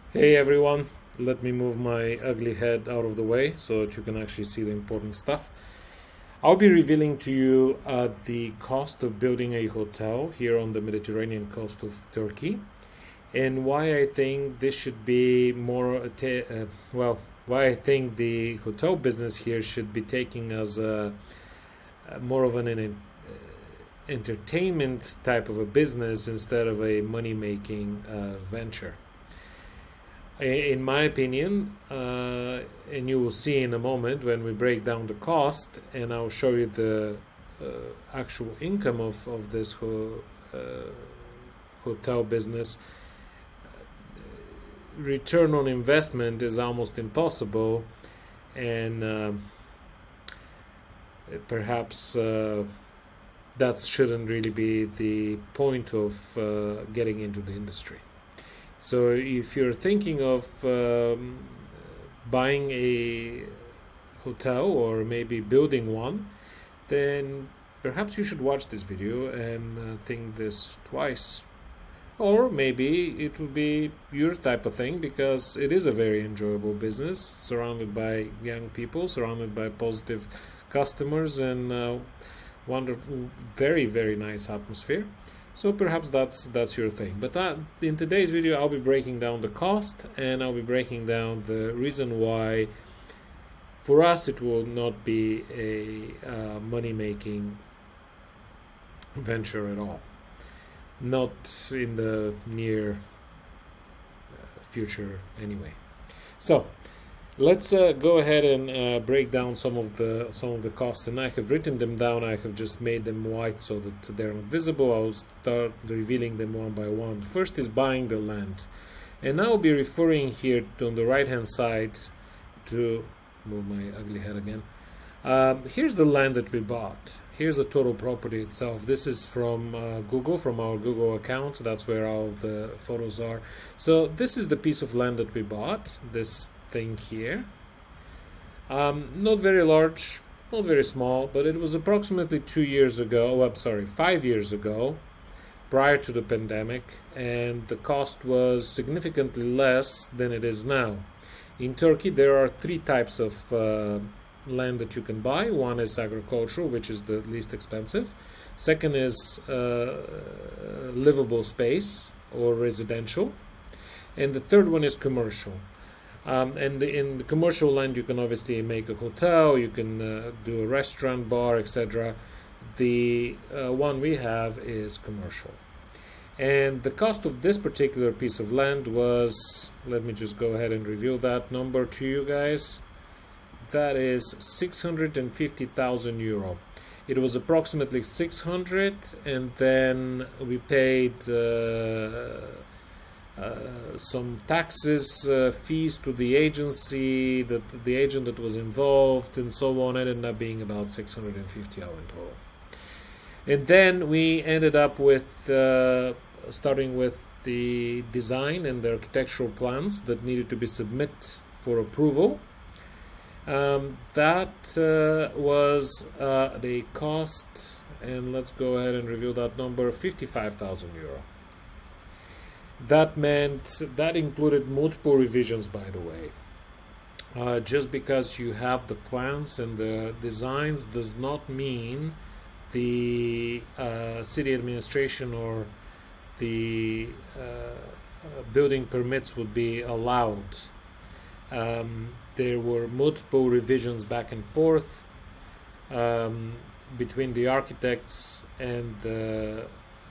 Hey everyone, let me move my ugly head out of the way so that you can actually see the important stuff. I'll be revealing to you the cost of building a hotel here on the Mediterranean coast of Turkey and why I think this should be why I think the hotel business here should be taking as more of an entertainment type of a business instead of a money-making venture. In my opinion, and you will see in a moment when we break down the cost, and I'll show you the actual income of this hotel business, return on investment is almost impossible, and perhaps that shouldn't really be the point of getting into the industry. So if you're thinking of buying a hotel or maybe building one, then perhaps you should watch this video and think this twice. Or maybe it will be your type of thing because it is a very enjoyable business, surrounded by young people, surrounded by positive customers, and wonderful, very, very nice atmosphere. So perhaps that's your thing. But in today's video, I'll be breaking down the cost and I'll be breaking down the reason why for us it will not be a money-making venture at all. Not in the near future anyway. So let's go ahead and break down some of the costs, and I have written them down. I have just made them white so that they're not visible. I'll start revealing them one by one. First is buying the land, and I'll be referring here on the right hand side to move my ugly head again. Here's the land that we bought. Here's the total property itself. This is from Google, from our Google account. That's where all the photos are. So this is the piece of land that we bought, this thing here. Not very large, not very small, but it was approximately 2 years ago, I'm sorry, 5 years ago, prior to the pandemic, and the cost was significantly less than it is now. In Turkey, there are three types of land that you can buy. One is agricultural, which is the least expensive. Second is livable space or residential. And the third one is commercial. And in the commercial land, you can obviously make a hotel, you can do a restaurant, bar, etc. The one we have is commercial. And the cost of this particular piece of land was, let me just go ahead and reveal that number to you guys. That is 650,000 euro. It was approximately 600, and then we paid some taxes, fees to the agency, the agent that was involved, and so on. It ended up being about 650 euro in total. And then we ended up with starting with the design and the architectural plans that needed to be submitted for approval. That was the cost, and let's go ahead and review that number, 55,000 euro. That meant that included multiple revisions, by the way. Just because you have the plans and the designs does not mean the city administration or the building permits would be allowed. There were multiple revisions back and forth between the architects and the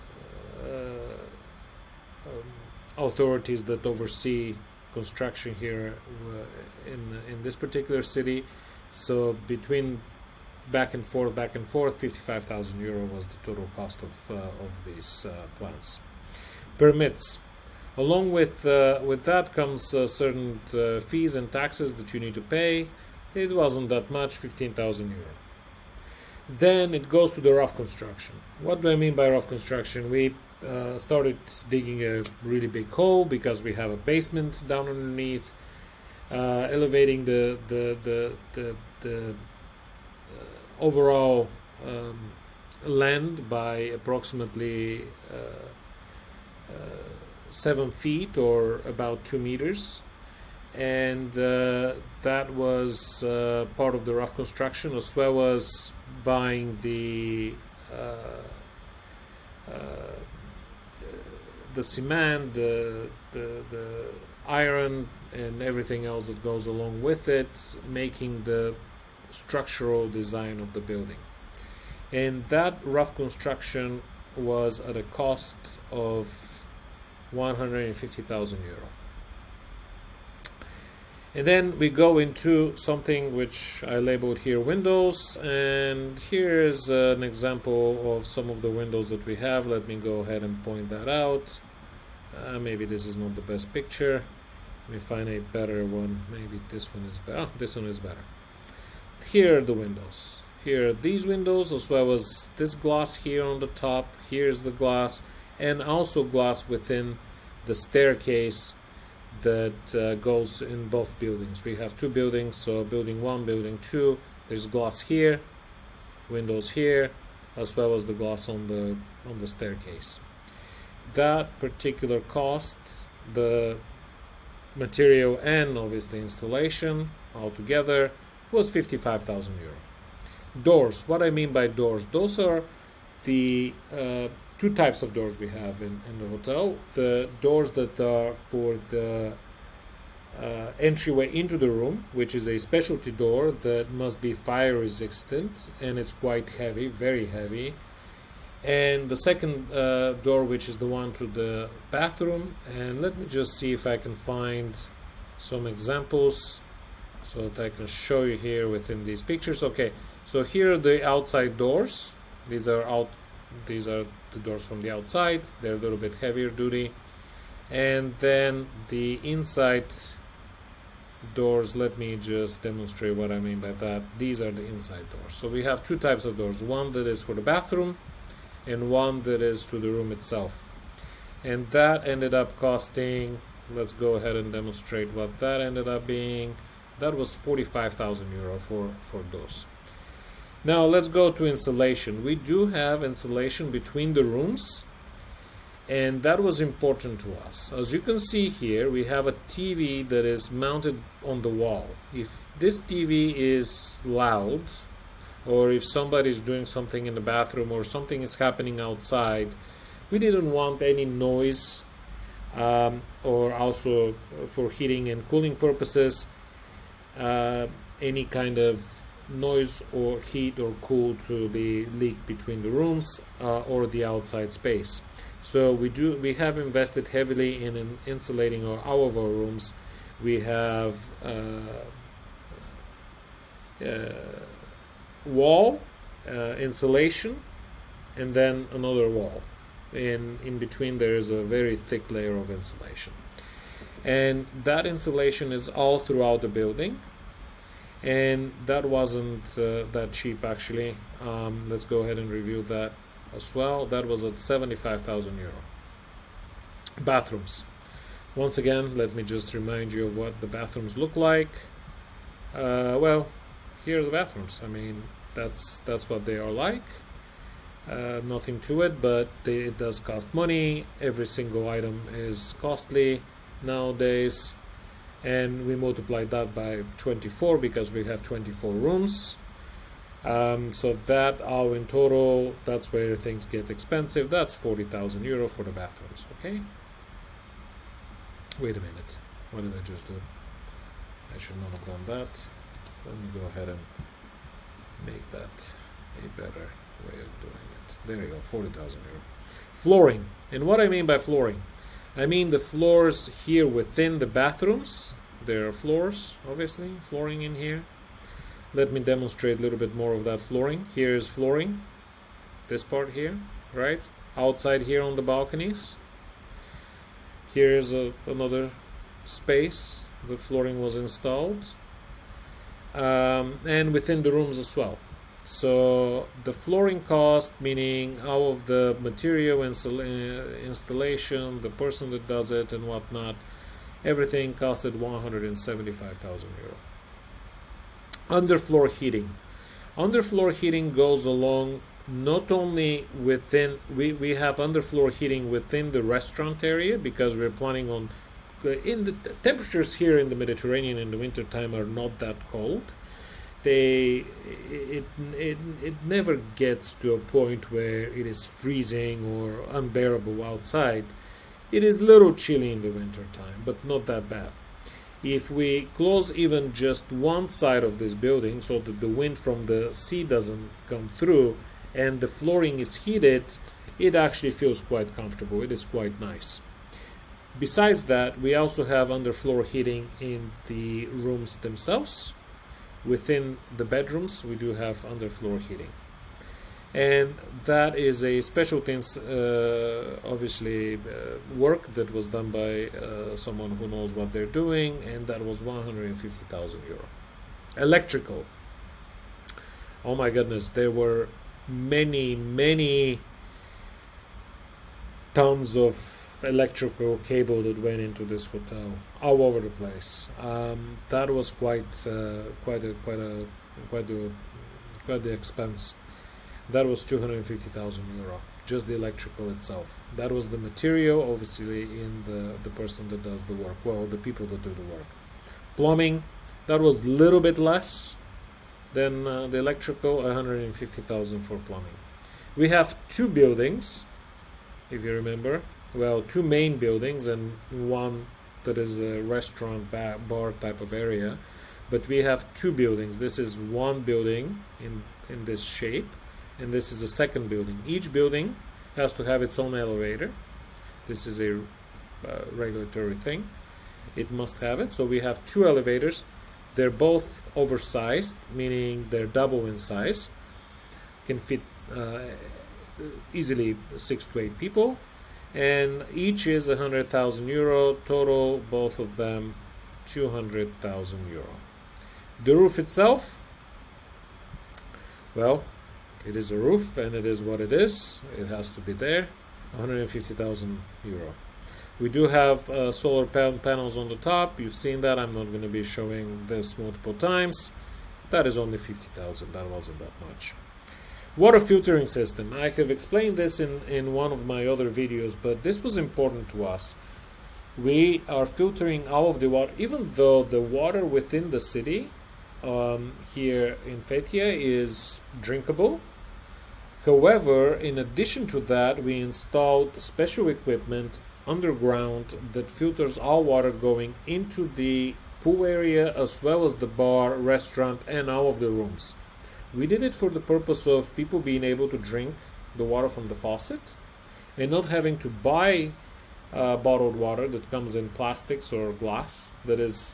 authorities that oversee construction here in this particular city. So between back and forth, 55,000 euro was the total cost of these plans. Permits. Along with that comes certain fees and taxes that you need to pay. It wasn't that much, 15,000 euro. Then it goes to the rough construction. What do I mean by rough construction? We started digging a really big hole because we have a basement down underneath, elevating the overall land by approximately 7 feet or about 2 meters, and that was part of the rough construction, as well as buying the cement, the iron, and everything else that goes along with it, making the structural design of the building. And that rough construction was at a cost of 150,000 euro. And then we go into something which I labeled here windows, and here's an example of some of the windows that we have. Let me go ahead and point that out. Maybe this is not the best picture. Let me find a better one. Maybe this one is better. Oh, this one is better. Here are the windows. Here are these windows, as well as this glass here on the top. Here's the glass, and also glass within the staircase that goes in both buildings. We have two buildings, so building 1, building 2. There's glass here, windows here, as well as the glass on the staircase. That particular cost, the material and obviously installation altogether, was 55,000 euro. Doors. What I mean by doors, those are the two types of doors we have in the hotel. The doors that are for the entryway into the room, which is a specialty door that must be fire resistant, and it's quite heavy, very heavy. And the second door, which is the one to the bathroom. And let me just see if I can find some examples so that I can show you here within these pictures. Okay, so here are the outside doors. These are the doors from the outside. They're a little bit heavier duty. And then the inside doors, let me just demonstrate what I mean by that. These are the inside doors. So we have two types of doors, one that is for the bathroom and one that is to the room itself. And that ended up costing, let's go ahead and demonstrate what that ended up being. That was 45,000 euro for those. Now let's go to insulation. We do have insulation between the rooms, and that was important to us. As you can see here, we have a TV that is mounted on the wall. If this TV is loud, or if somebody is doing something in the bathroom or something is happening outside, we didn't want any noise, or also for heating and cooling purposes, any kind of noise or heat or cool to be leaked between the rooms or the outside space. So we have invested heavily in insulating all of our rooms. We have wall insulation, and then another wall. In between there is a very thick layer of insulation, and that insulation is all throughout the building. And that wasn't that cheap, actually. Let's go ahead and review that as well. That was at 75,000 euro. Bathrooms. Once again, let me just remind you of what the bathrooms look like. Well, here are the bathrooms. I mean, that's what they are like. Nothing to it, but it does cost money. Every single item is costly nowadays. And we multiplied that by 24 because we have 24 rooms. So that all in total, that's where things get expensive. That's 40,000 euro for the bathrooms. Okay. Wait a minute. What did I just do? I should not have done that. Let me go ahead and make that a better way of doing it. There you go. 40,000 euro. Flooring. And what I mean by flooring, I mean the floors here within the bathrooms. There are floors, obviously, flooring in here. Let me demonstrate a little bit more of that flooring. Here is flooring, this part here, right? Outside here on the balconies. Here is another space the flooring was installed. And within the rooms as well. So the flooring cost, meaning all of the material installation, the person that does it and whatnot, everything costed 175,000 euro. Underfloor heating. Underfloor heating goes along not only within, we have underfloor heating within the restaurant area, because we're planning on, in the temperatures here in the Mediterranean in the winter time are not that cold. It never gets to a point where it is freezing or unbearable outside. It is a little chilly in the winter time, but not that bad. If we close even just one side of this building so that the wind from the sea doesn't come through and the flooring is heated, it actually feels quite comfortable. It is quite nice. Besides that, we also have underfloor heating in the rooms themselves. Within the bedrooms, we do have underfloor heating. And that is a special things, obviously, work that was done by someone who knows what they're doing, and that was 150,000 euro. Electrical. Oh my goodness, there were many tons of electrical cable that went into this hotel all over the place. That was quite the expense. That was 250,000 euro, just the electrical itself. That was the material, obviously, in the person that does the work, well, the people that do the work. Plumbing, that was a little bit less than the electrical, 150,000 for plumbing. We have two buildings, if you remember. Well, two main buildings and one that is a restaurant, bar type of area. But we have two buildings. This is one building in this shape, and this is a second building. Each building has to have its own elevator. This is a regulatory thing. It must have it. So we have two elevators. They're both oversized, meaning they're double in size. Can fit easily 6 to 8 people. And each is 100,000 euro. Total, both of them, 200,000 euro. The roof itself, well, it is a roof and it is what it is. It has to be there. 150,000 euro. We do have solar panels on the top. You've seen that. I'm not going to be showing this multiple times. That is only 50,000. That wasn't that much. Water filtering system. I have explained this in one of my other videos, but this was important to us. We are filtering all of the water, even though the water within the city here in Fethiye is drinkable. However, in addition to that, we installed special equipment underground that filters all water going into the pool area as well as the bar, restaurant, and all of the rooms. We did it for the purpose of people being able to drink the water from the faucet and not having to buy bottled water that comes in plastics or glass that is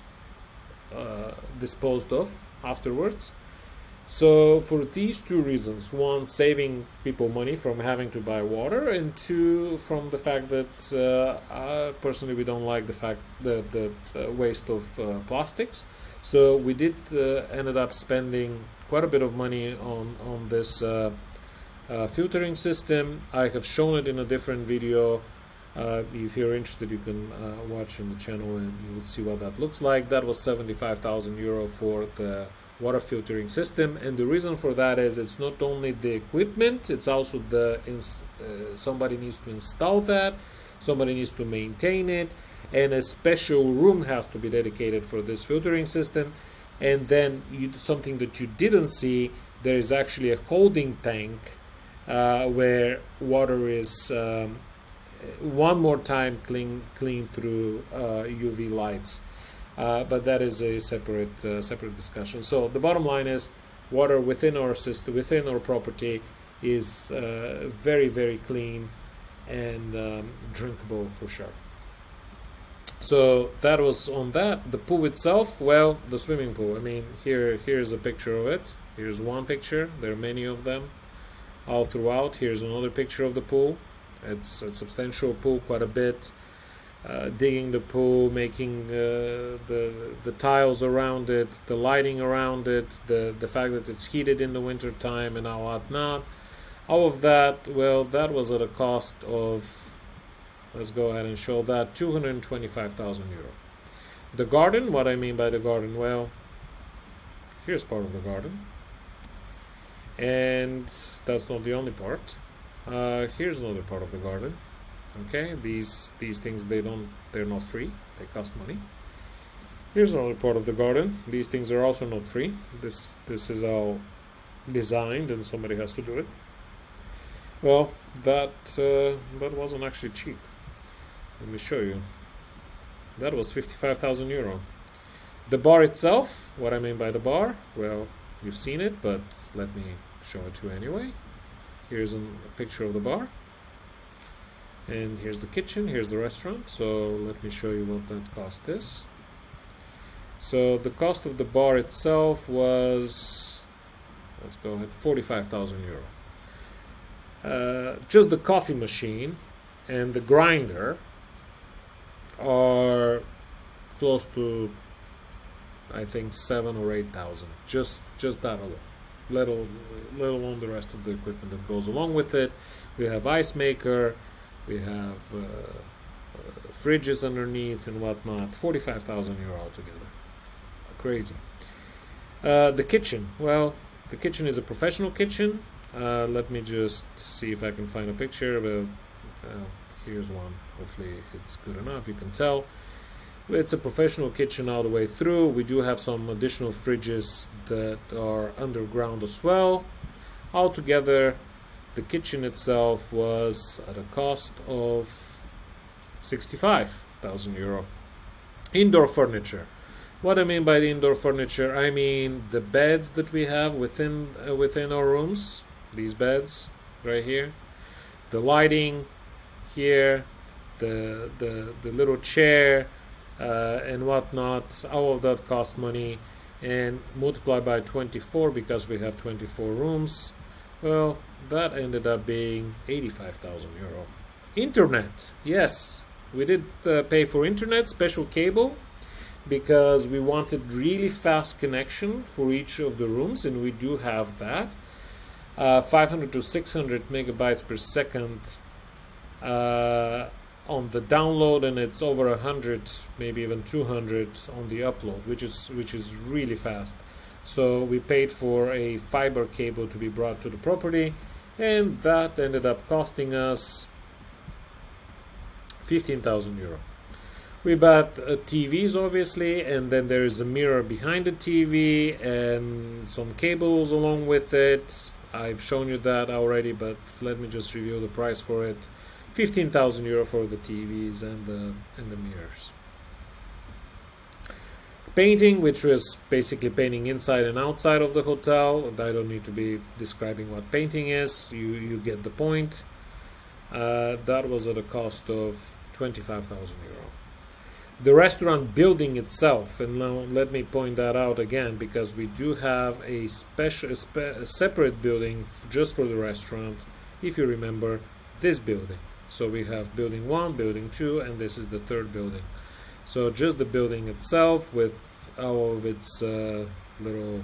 disposed of afterwards. So for these two reasons, one, saving people money from having to buy water, and two, from the fact that personally we don't like the waste of plastics. So we did ended up spending quite a bit of money on this filtering system. I have shown it in a different video. If you're interested, you can watch in the channel and you will see what that looks like. That was 75,000 euro for the water filtering system, and the reason for that is it's not only the equipment, it's also the somebody needs to install that, somebody needs to maintain it, and a special room has to be dedicated for this filtering system. And then something that you didn't see, there is actually a holding tank where water is one more time clean through UV lights. But that is a separate discussion. So the bottom line is, water within our system, within our property, is very clean and drinkable for sure. So that was on that. The pool itself, well, the swimming pool. I mean, here's a picture of it. Here's one picture. There are many of them all throughout. Here's another picture of the pool. It's a substantial pool, quite a bit. Digging the pool, making the tiles around it, the lighting around it, the fact that it's heated in the winter time and all whatnot. All of that, well, that was at a cost of, let's go ahead and show that, 225,000 euro. The garden, what I mean by the garden, well, here's part of the garden. And that's not the only part. Here's another part of the garden. Okay, these things, they're not free, they cost money. Here's another part of the garden. These things are also not free. This is all designed and somebody has to do it. Well, that wasn't actually cheap. Let me show you. That was 55,000 euro. The bar itself, what I mean by the bar, well, you've seen it, but let me show it to you anyway. Here's a picture of the bar. And here's the kitchen, here's the restaurant. So let me show you what that cost is. So the cost of the bar itself was, let's go ahead, 45,000 euro. Just the coffee machine and the grinder are close to, I think, 7 or 8,000. Just that alone. Let alone the rest of the equipment that goes along with it. We have ice maker, we have fridges underneath and whatnot. 45,000 euro altogether. Crazy. The kitchen. Well, the kitchen is a professional kitchen. Let me just see if I can find a picture. But here's one. Hopefully it's good enough. You can tell. It's a professional kitchen all the way through. We do have some additional fridges that are underground as well. Altogether, the kitchen itself was at a cost of 65,000 euro. Indoor furniture. What I mean by the indoor furniture, I mean the beds that we have within our rooms. These beds right here, the lighting here, the little chair and whatnot. All of that costs money, and multiply by 24 because we have 24 rooms. Well, that ended up being 85,000 euro. Internet, yes, we did pay for internet, special cable, because we wanted really fast connection for each of the rooms, and we do have that. 500 to 600 megabytes per second on the download, and it's over 100, maybe even 200 on the upload, which is really fast. So we paid for a fiber cable to be brought to the property, and that ended up costing us 15,000 euro. We bought TVs, obviously, and then there is a mirror behind the TV and some cables along with it. I've shown you that already, but let me just review the price for it. 15,000 euro for the TVs and the mirrors. Painting, which was basically painting inside and outside of the hotel. I don't need to be describing what painting is. You get the point. That was at a cost of 25,000 euro. The restaurant building itself, and now let me point that out again, because we do have a separate building just for the restaurant, if you remember, this building. So we have building 1, building 2, and this is the third building. So just the building itself with all of its little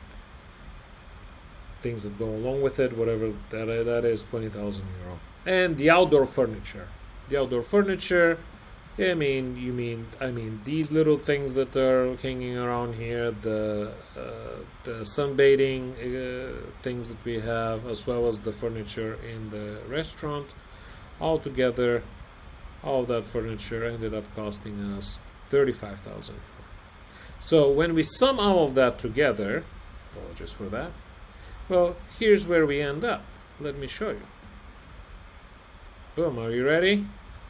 things that go along with it, whatever that is, 20,000 euro. And the outdoor furniture. The outdoor furniture, I mean these little things that are hanging around here, the sunbathing things that we have, as well as the furniture in the restaurant. Altogether, all that furniture ended up costing us 35,000. So when we sum all of that together, apologies for that, well, here's where we end up. Let me show you. Boom, are you ready?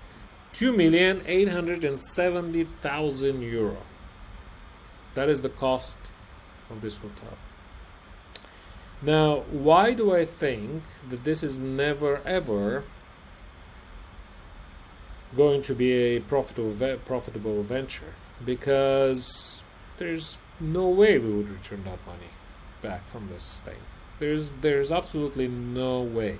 2,870,000 euro. That is the cost of this hotel. Now, why do I think that this is never ever going to be a profitable venture? Because there's no way we would return that money back from this thing. There's absolutely no way.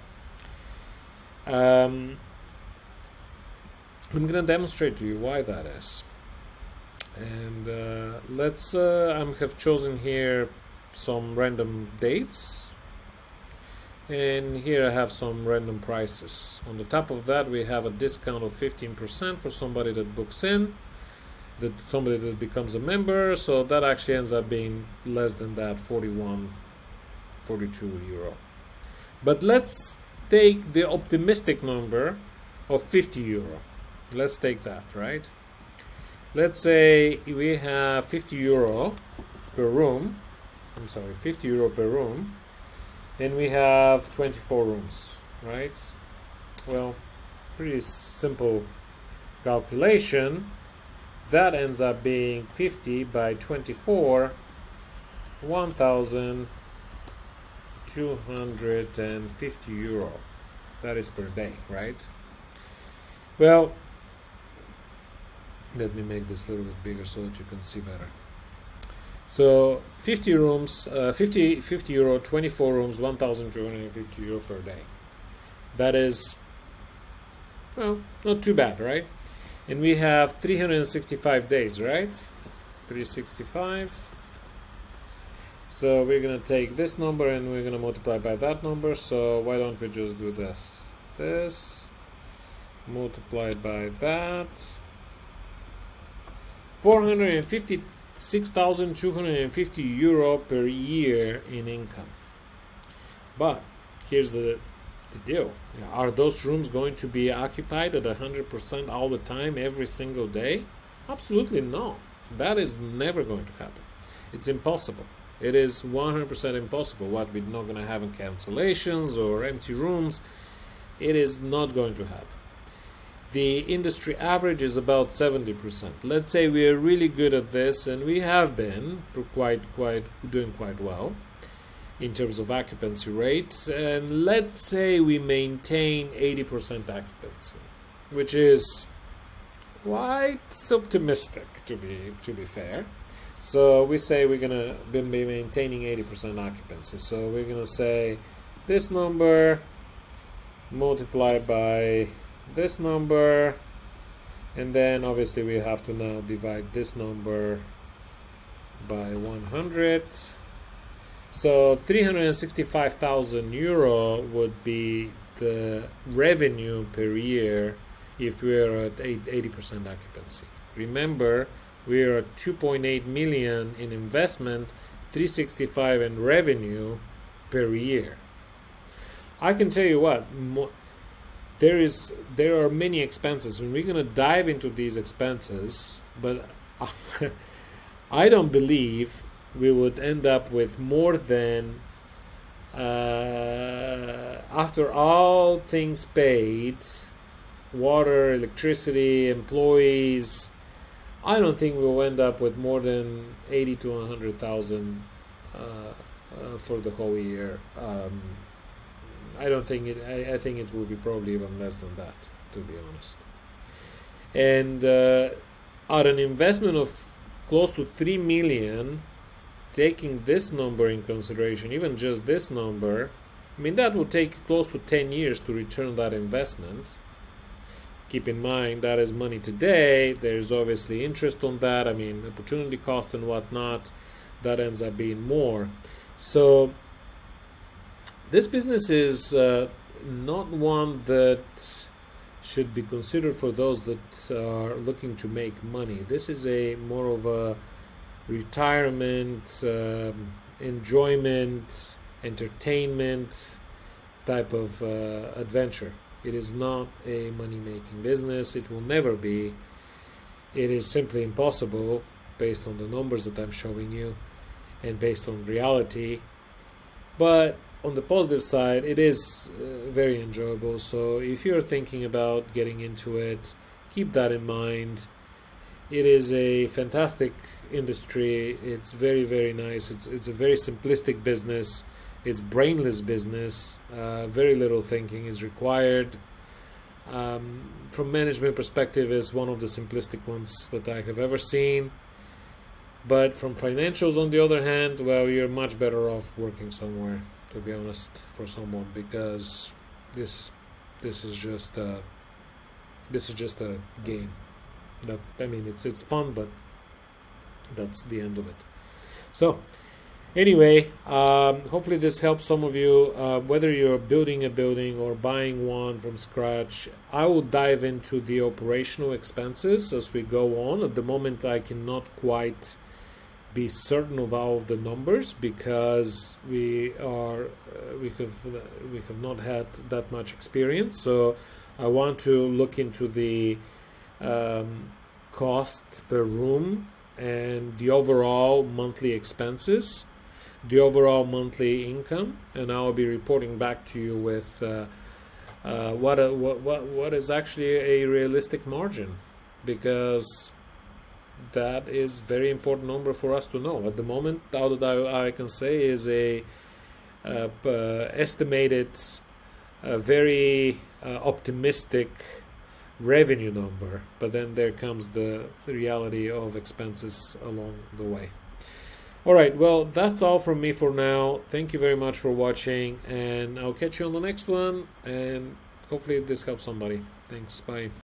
I'm going to demonstrate to you why that is. And let's I have chosen here some random dates, and here I have some random prices. On the top of that, we have a discount of 15% for somebody that books in, somebody that becomes a member. So that actually ends up being less than that, 41 42 euro. But let's take the optimistic number of 50 euro. Let's take that, right? Let's say we have 50 euro per room. I'm sorry, 50 euro per room, and we have 24 rooms, right? Well, pretty simple calculation. That ends up being 50 by 24, 1,250 euro. That is per day, right? Well, let me make this a little bit bigger so that you can see better. So 50 rooms, 50 euro, 24 rooms, 1,250 euro per day. That is, well, not too bad, right? And we have 365 days, right? 365. So we're going to take this number and we're going to multiply by that number. So why don't we just do this? This multiplied by that. 456,250 euro per year in income. But here's the deal. Are those rooms going to be occupied at 100% all the time, every single day? Absolutely no. That is never going to happen. It's impossible. It is 100% impossible. What we're not going to have in cancellations or empty rooms, it is not going to happen. The industry average is about 70%. Let's say we are really good at this, and we have been doing quite well in terms of occupancy rates, and let's say we maintain 80% occupancy, which is quite optimistic to be fair. So we say we're gonna be maintaining 80% occupancy. So we're gonna say this number multiplied by this number, and then obviously we have to now divide this number by 100. So 365,000 euro would be the revenue per year if we are at 80% occupancy. Remember, we are at 2.8 million in investment, 365 in revenue per year. I can tell you what, there are many expenses, and we're going to dive into these expenses, but I don't believe we would end up with more than, after all things paid, water, electricity, employees, I don't think we'll end up with more than 80 to 100,000 for the whole year. I don't think it. I think it will be probably even less than that, to be honest. And at an investment of close to 3 million, taking this number in consideration, even just this number, I mean, that will take close to 10 years to return that investment. Keep in mind that is money today. There's obviously interest on that. I mean, opportunity cost and whatnot, that ends up being more. So this business is not one that should be considered for those that are looking to make money. This is a more of a retirement, enjoyment, entertainment type of adventure. It is not a money-making business. It will never be. It is simply impossible based on the numbers that I'm showing you and based on reality. But on the positive side, it is very enjoyable. So if you're thinking about getting into it, keep that in mind. It is a fantastic industry. It's very, very nice. It's a very simplistic business. It's brainless business. Very little thinking is required. From management perspective, is one of the simplistic ones that I have ever seen. But from financials, on the other hand, well, you're much better off working somewhere, to be honest, for someone, because this is just a game. That, I mean, it's fun, but that's the end of it. So anyway, hopefully this helps some of you, whether you're building a building or buying one from scratch. I will dive into the operational expenses as we go on. At the moment, I cannot quite be certain of all of the numbers, because we have not had that much experience. So I want to look into the cost per room and the overall monthly expenses, the overall monthly income, and I'll be reporting back to you with what is actually a realistic margin, because that is very important number for us to know. At the moment, all that I can say is a estimated, very optimistic revenue number, but then there comes the reality of expenses along the way. All right, well, that's all from me for now. Thank you very much for watching, and I'll catch you on the next one, and hopefully this helps somebody. Thanks, bye.